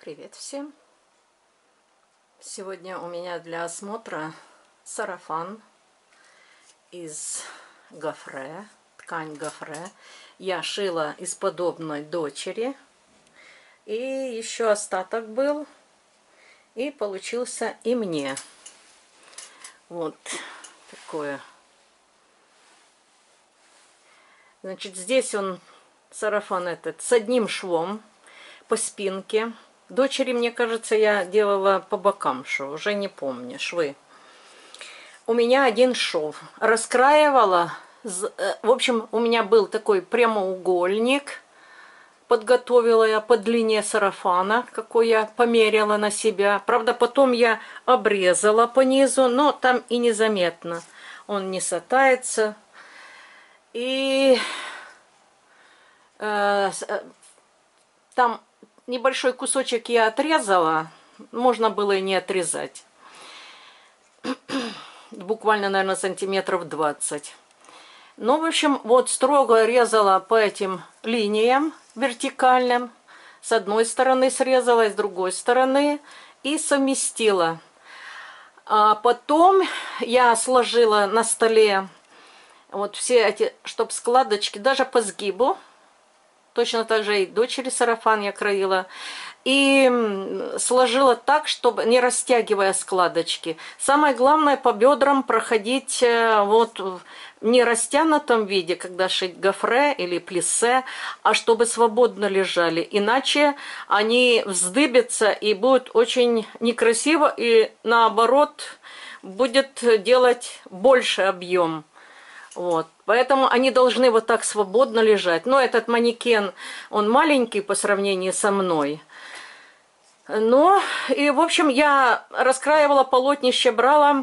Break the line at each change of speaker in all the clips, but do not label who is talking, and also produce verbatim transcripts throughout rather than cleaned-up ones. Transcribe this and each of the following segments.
Привет всем! Сегодня у меня для осмотра сарафан из гофре, ткань гофре. Я шила из подобной дочери, и еще остаток был, и получился и мне. Вот такое. Значит, здесь он, сарафан этот, с одним швом по спинке. Дочери, мне кажется, я делала по бокам шов, уже не помню, швы. У меня один шов. Раскраивала, в общем, у меня был такой прямоугольник. Подготовила я по длине сарафана, какой я померила на себя. Правда, потом я обрезала по низу, но там и незаметно. Он не сатается. И э, там небольшой кусочек я отрезала, можно было и не отрезать. Буквально, наверное, сантиметров двадцать. Ну, в общем, вот строго резала по этим линиям вертикальным. С одной стороны срезала, с другой стороны и совместила. А потом я сложила на столе вот все эти, чтоб складочки, даже по сгибу. Точно так же и дочери сарафан я краила. И сложила так, чтобы не растягивая складочки. Самое главное по бедрам проходить вот в не растянутом виде, когда шить гофре или плиссе, а чтобы свободно лежали. Иначе они вздыбятся и будут очень некрасиво, и наоборот будет делать больше объем. Вот. Поэтому они должны вот так свободно лежать. Но этот манекен, он маленький по сравнению со мной. Ну, и, в общем, я раскраивала полотнище, брала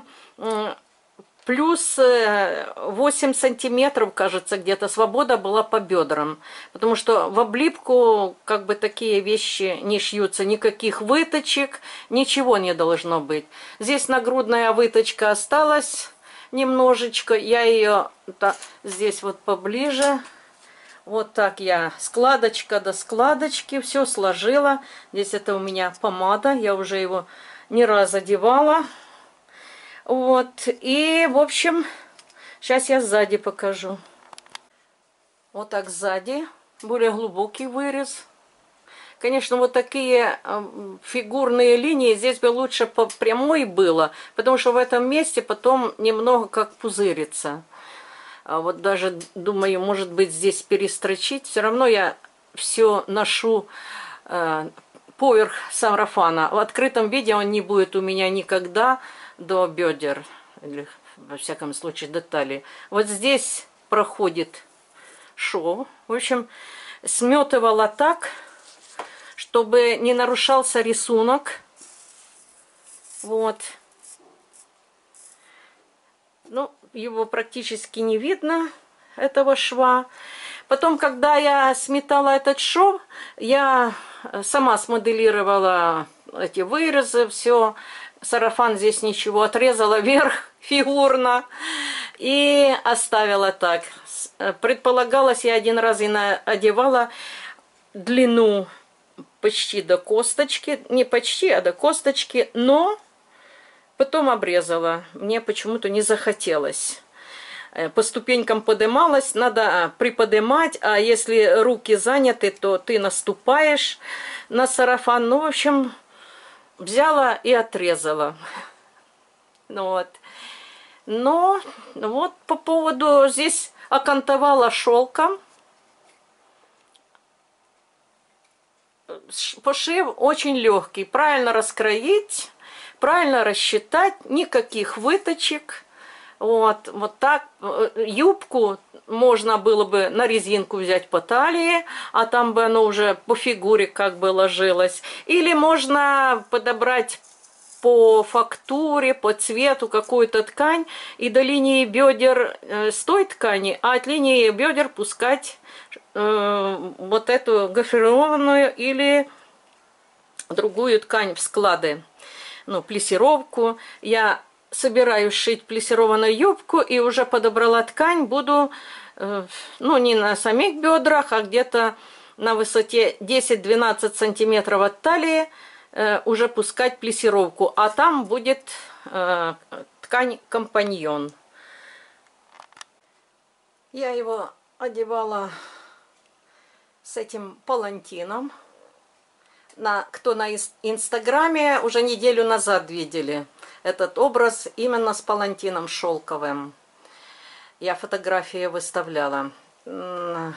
плюс восемь сантиметров, кажется, где-то. Свобода была по бедрам. Потому что в облипку, как бы, такие вещи не шьются. Никаких выточек, ничего не должно быть. Здесь нагрудная выточка осталась немножечко. Я ее да, здесь вот поближе. Вот так я складочка до складочки все сложила. Здесь это у меня помада. Я уже его не раз одевала. Вот. И, в общем, сейчас я сзади покажу. Вот так сзади. Более глубокий вырез. Конечно, вот такие фигурные линии здесь бы лучше по прямой было, потому что в этом месте потом немного как пузырится. А вот даже, думаю, может быть, здесь перестрочить. Все равно я все ношу э, поверх сарафана. В открытом виде он не будет у меня никогда до бедер, или, во всяком случае, до талии. Вот здесь проходит шов. В общем, сметывала так, чтобы не нарушался рисунок. Вот. Ну, его практически не видно, этого шва. Потом, когда я сметала этот шов, я сама смоделировала эти вырезы, все. Сарафан здесь ничего, отрезала вверх фигурно и оставила так. Предполагалось, я один раз и одевала длину почти до косточки, не почти, а до косточки, но потом обрезала. Мне почему-то не захотелось. По ступенькам поднималась, надо приподнимать, а если руки заняты, то ты наступаешь на сарафан. Ну, в общем, взяла и отрезала. Ну, вот. Но вот по поводу, здесь окантовала шелком. Пошив очень легкий. Правильно раскроить, правильно рассчитать, никаких выточек. Вот, вот так. Юбку можно было бы на резинку взять по талии, а там бы оно уже по фигуре как бы ложилось. Или можно подобрать по фактуре, по цвету какую-то ткань и до линии бедер э, с той ткани, а от линии бедер пускать э, вот эту гофрированную или другую ткань в склады. Ну, плессировку. Я собираюсь шить плессированную юбку и уже подобрала ткань. Буду, э, ну, не на самих бедрах, а где-то на высоте десять-двенадцать сантиметров от талии э, уже пускать плессировку, а там будет э, ткань компаньон. Я его одевала с этим палантином. На, кто на инстаграме уже неделю назад видели этот образ именно с палантином шелковым. Я фотографии выставляла. Но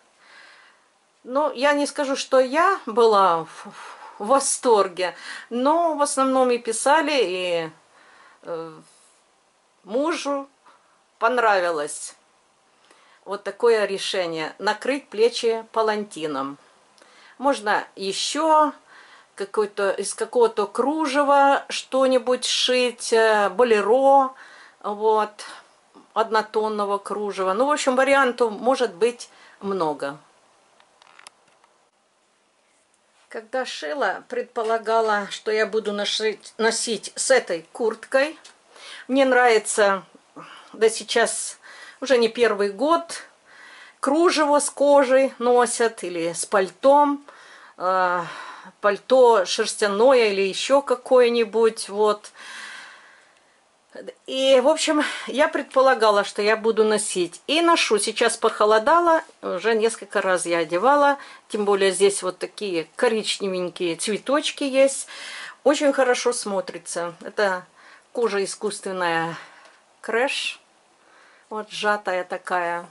я не скажу, что я была в, в восторге, но в основном и писали, и э, мужу понравилось вот такое решение — накрыть плечи палантином. Можно еще какой-то из какого-то кружева что-нибудь шить, болеро, вот, однотонного кружева. Ну, в общем, вариантов может быть много. Когда шила, предполагала, что я буду носить, носить с этой курткой. Мне нравится, да сейчас уже не первый год, кружево с кожей носят или с пальтом. Э, пальто шерстяное или еще какое-нибудь, вот. И, в общем, я предполагала, что я буду носить. И ношу. Сейчас похолодало, уже несколько раз я одевала. Тем более здесь вот такие коричневенькие цветочки есть. Очень хорошо смотрится. Это кожа искусственная Крэш. Вот сжатая такая.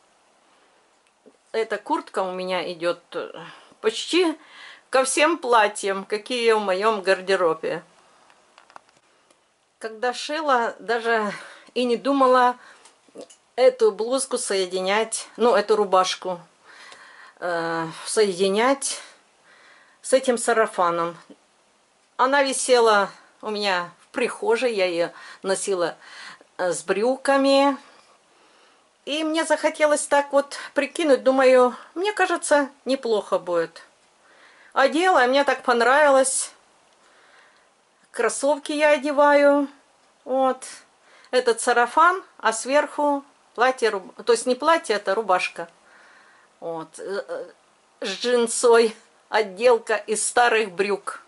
Эта куртка у меня идет почти ко всем платьям, какие в моем гардеробе. Когда шила, даже и не думала эту блузку соединять, ну, эту рубашку э, соединять с этим сарафаном. Она висела у меня в прихожей, я ее носила с брюками. И мне захотелось так вот прикинуть, думаю, мне кажется, неплохо будет. Одела, и мне так понравилось. Кроссовки я одеваю, вот, этот сарафан, а сверху платье, то есть не платье, это рубашка, вот, с джинсой, отделка из старых брюк.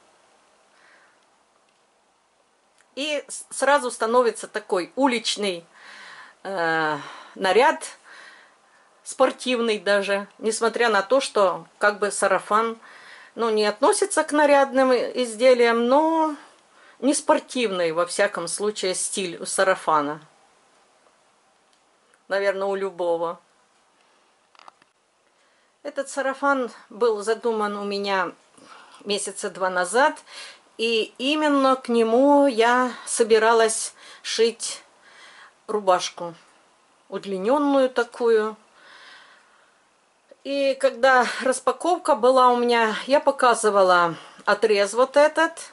И сразу становится такой уличный э, наряд, спортивный даже, несмотря на то, что как бы сарафан, ну, не относится к нарядным изделиям, но не спортивный, во всяком случае, стиль у сарафана. Наверное, у любого. Этот сарафан был задуман у меня месяца два назад, и именно к нему я собиралась шить рубашку, удлиненную такую. И когда распаковка была у меня, я показывала отрез вот этот,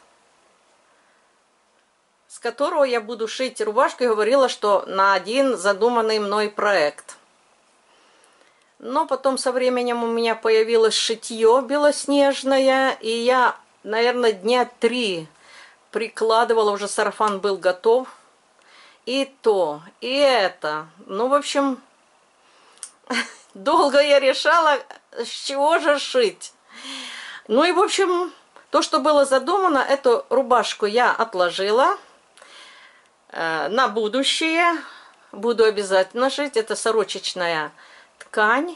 с которого я буду шить рубашку, и говорила, что на один задуманный мной проект. Но потом со временем у меня появилось шитье белоснежное, и я, наверное, дня три прикладывала, уже сарафан был готов. И то, и это. Ну, в общем, долго я решала, с чего же шить. Ну и, в общем, то, что было задумано, эту рубашку я отложила на будущее. Буду обязательно шить. Это сорочечная ткань.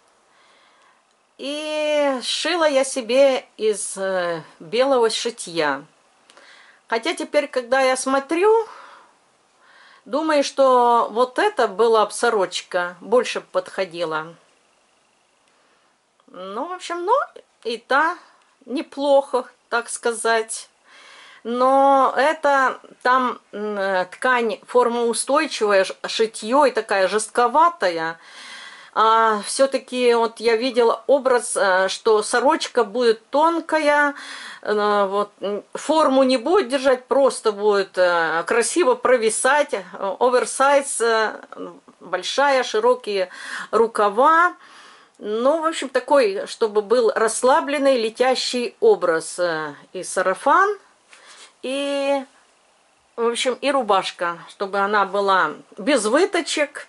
И шила я себе из белого шитья. Хотя теперь, когда я смотрю, думаю, что вот это была бы сорочка, больше подходила. Ну, в общем, ну, и та неплохо, так сказать. Но это там э, ткань формоустойчивая, шитье и такая жестковатая. А все-таки вот я видела образ, э, что сорочка будет тонкая, э, вот, форму не будет держать, просто будет э, красиво провисать, оверсайз, э, большая, широкие рукава. Ну, в общем, такой, чтобы был расслабленный, летящий образ. Э, и сарафан, и, в общем, и рубашка, чтобы она была без выточек,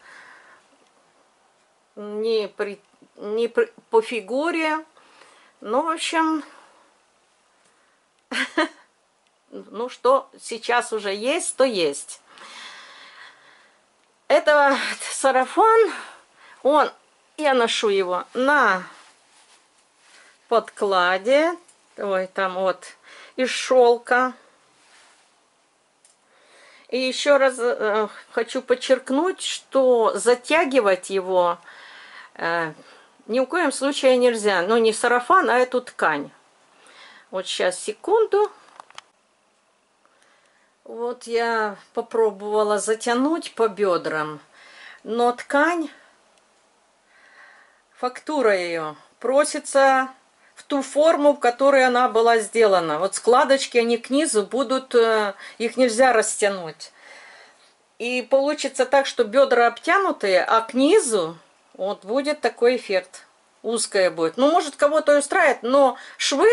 не, при, не при, по фигуре. Ну, в общем, Ну, что сейчас уже есть, то есть. Это сарафан, он, я ношу его на подкладе, ой, там вот, из шелка. И еще раз э, хочу подчеркнуть, что затягивать его э, ни в коем случае нельзя. Ну, не сарафан, а эту ткань. Вот сейчас, секунду. Вот я попробовала затянуть по бедрам, но ткань, фактура ее просится в ту форму, в которой она была сделана. Вот складочки, они к низу будут, их нельзя растянуть. И получится так, что бедра обтянутые, а к низу вот будет такой эффект. Узкая будет. Ну, может, кого-то устраивает, но швы,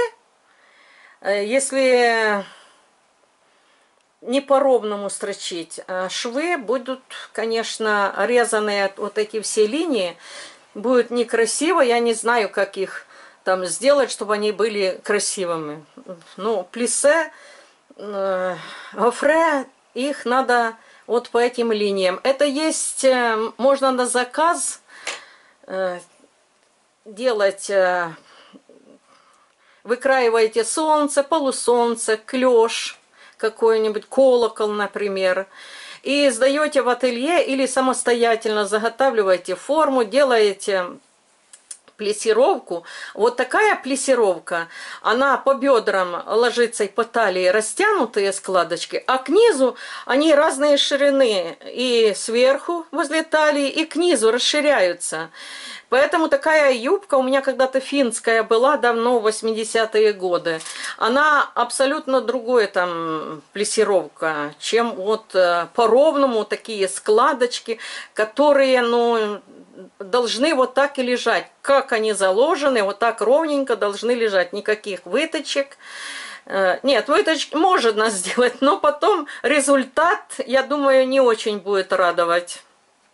если не по-ровному строчить, швы будут, конечно, резаные, вот эти все линии, будет некрасиво. Я не знаю, как их там сделать, чтобы они были красивыми. Ну, плиссе, э, гофре, их надо вот по этим линиям. Это есть, э, можно на заказ э, делать, э, выкраиваете солнце, полусолнце, клеш, какой-нибудь колокол, например, и сдаете в ателье или самостоятельно заготавливаете форму, делаете плессировку. Вот такая плессировка, она по бедрам ложится и по талии растянутые складочки, а к низу они разные ширины, и сверху возле талии, и к низу расширяются. Поэтому такая юбка у меня когда-то финская была давно, в восьмидесятые годы. Она абсолютно другая там плессировка, чем вот по-ровному такие складочки, которые, ну, должны вот так и лежать. Как они заложены, вот так ровненько должны лежать. Никаких выточек. Нет, выточки можно сделать, но потом результат, я думаю, не очень будет радовать.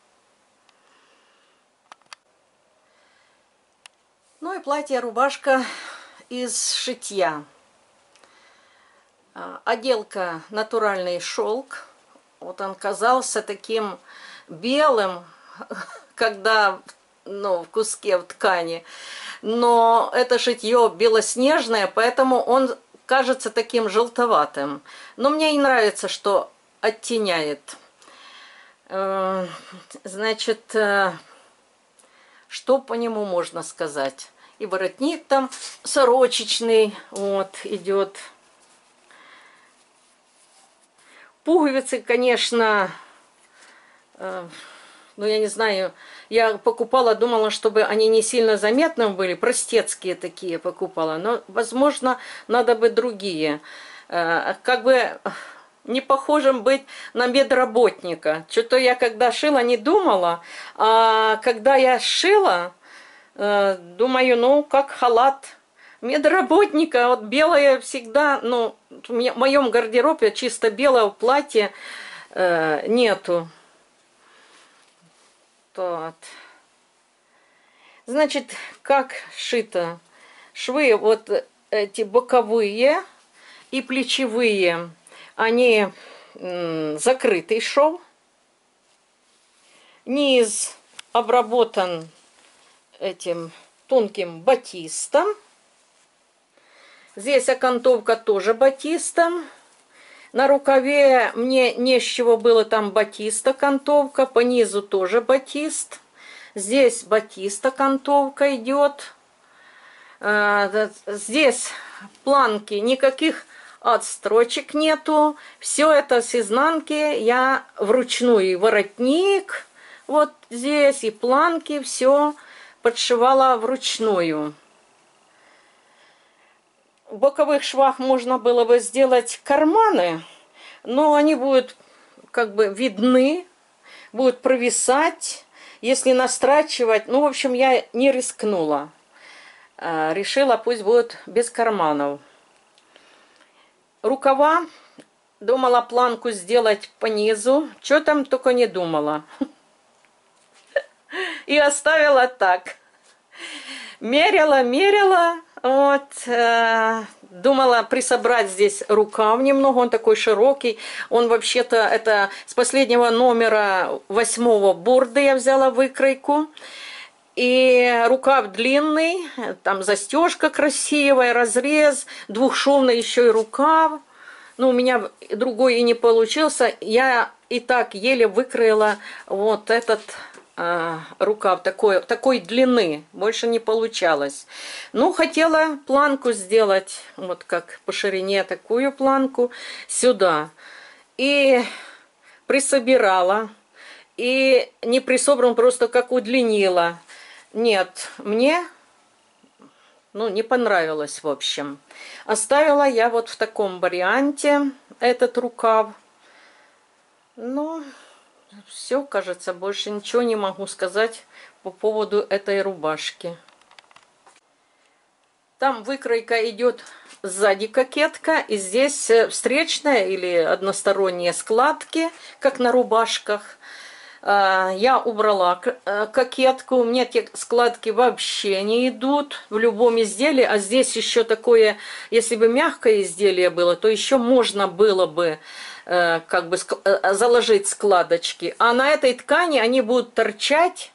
Ну и платье-рубашка из шитья. Отделка натуральный шелк. Вот он казался таким белым, когда, ну, в куске, в ткани. Но это шитье белоснежное, поэтому он кажется таким желтоватым. Но мне и нравится, что оттеняет. Значит, что по нему можно сказать? И воротник там сорочечный, вот, идет. Пуговицы, конечно, э, ну, я не знаю, я покупала, думала, чтобы они не сильно заметны были, простецкие такие покупала, но, возможно, надо бы другие. Э, как бы не похожим быть на медработника. Что-то я, когда шила, не думала, а когда я шила, э, думаю, ну, как халат медработника, вот белое всегда, ну, в моем гардеробе чисто белого платья э, нету. Вот. Значит, как шито? Швы вот эти боковые и плечевые, они м, закрытый шов. Низ обработан этим тонким батистом. Здесь окантовка тоже батистом. На рукаве мне не с чего было, там батист окантовка. По низу тоже батист. Здесь батист окантовка идет. Здесь планки, никаких отстрочек нету. Все это с изнанки я вручную. И воротник вот здесь, и планки, все подшивала вручную. В боковых швах можно было бы сделать карманы, но они будут как бы видны, будут провисать, если настрачивать. Ну, в общем, я не рискнула. Решила, пусть будет без карманов. Рукава думала планку сделать по низу. Что там только не думала. И оставила так. Мерила, мерила, Вот, э, думала присобрать здесь рукав немного, он такой широкий. Он вообще-то, это с последнего номера восьмого бурды я взяла выкройку. И рукав длинный, там застежка красивая, разрез, двухшовный еще и рукав. Ну, у меня другой и не получился. Я и так еле выкроила вот этот э, рукав такой, такой длины. Больше не получалось. Ну, хотела планку сделать, вот как по ширине такую планку, сюда. И присобирала. И не присобран, просто как удлинила. Нет, мне, ну, не понравилось, в общем. Оставила я вот в таком варианте этот рукав. Ну, все, кажется, больше ничего не могу сказать по поводу этой рубашки. Там выкройка идет сзади кокетка, и здесь встречная или односторонние складки, как на рубашках. Я убрала кокетку, у меня те складки вообще не идут в любом изделии, а здесь еще такое, если бы мягкое изделие было, то еще можно было бы как бы заложить складочки, а на этой ткани они будут торчать.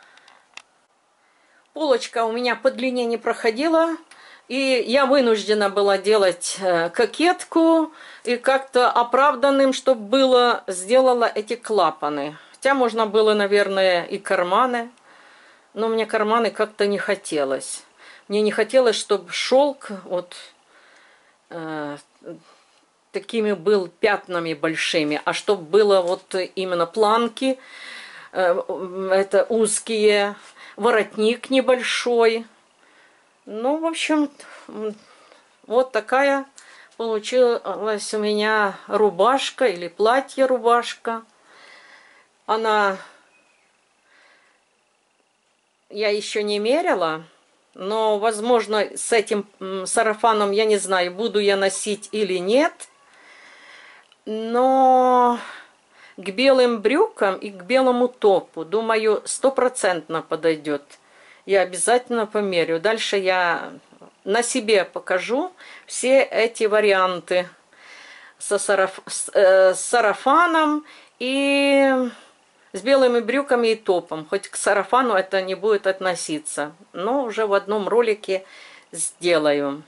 Полочка у меня по длине не проходила, и я вынуждена была делать кокетку, и как-то оправданным, чтобы было, сделала эти клапаны. Хотя можно было, наверное, и карманы, но мне карманы как-то не хотелось. Мне не хотелось, чтобы шелк вот э, такими был пятнами большими, а чтобы было вот именно планки, э, это узкие, воротник небольшой. Ну, в общем, вот такая получилась у меня рубашка или платье-рубашка. Она, я еще не мерила, но, возможно, с этим сарафаном, я не знаю, буду я носить или нет. Но к белым брюкам и к белому топу, думаю, стопроцентно подойдет. Я обязательно померю. Дальше я на себе покажу все эти варианты со сараф... с, э, с сарафаном и с белыми брюками и топом. Хоть к сарафану это не будет относиться. Но уже в одном ролике сделаю.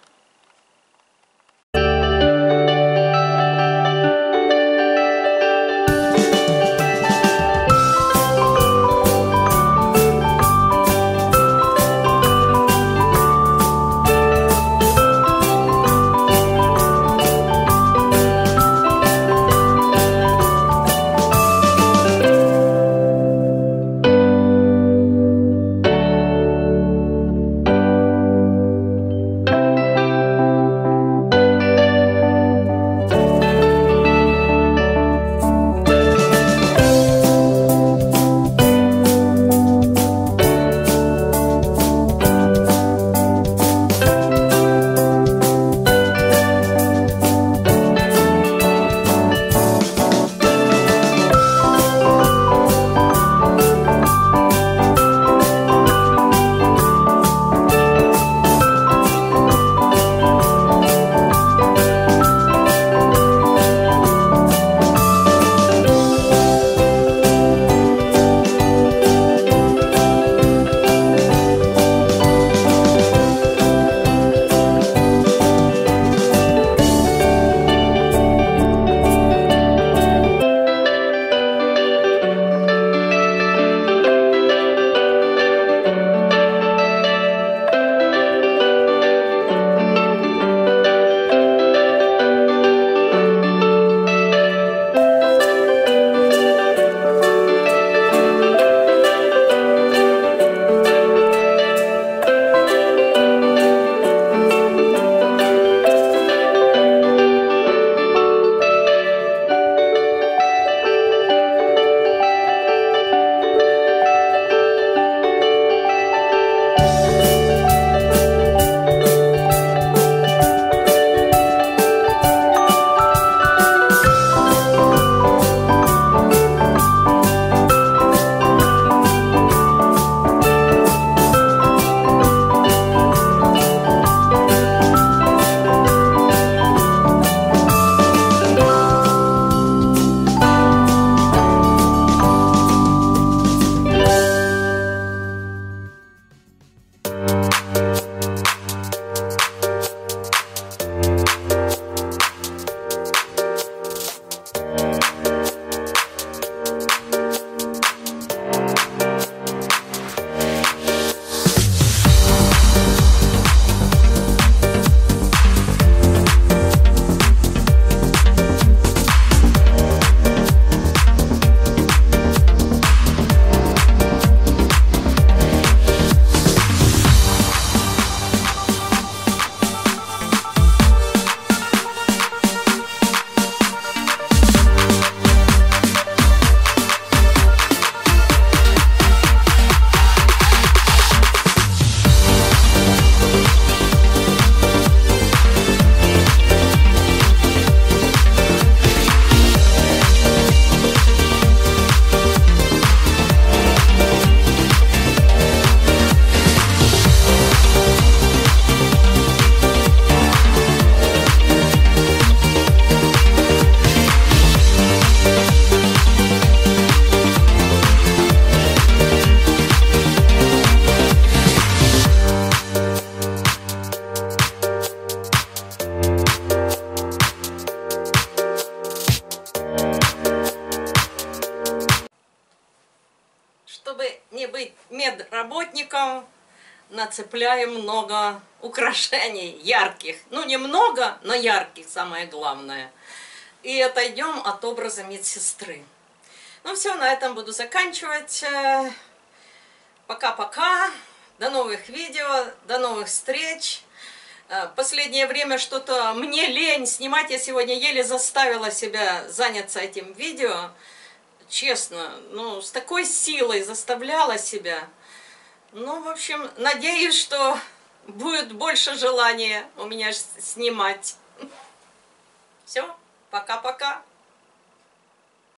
Чтобы не быть медработником, нацепляем много украшений ярких. Ну, немного, но ярких, самое главное. И отойдем от образа медсестры. Ну все, на этом буду заканчивать. Пока-пока. До новых видео, до новых встреч. Последнее время что-то мне лень снимать. Я сегодня еле заставила себя заняться этим видео. Честно, ну, с такой силой заставляла себя. Ну, в общем, надеюсь, что будет больше желания у меня снимать. Все, пока-пока.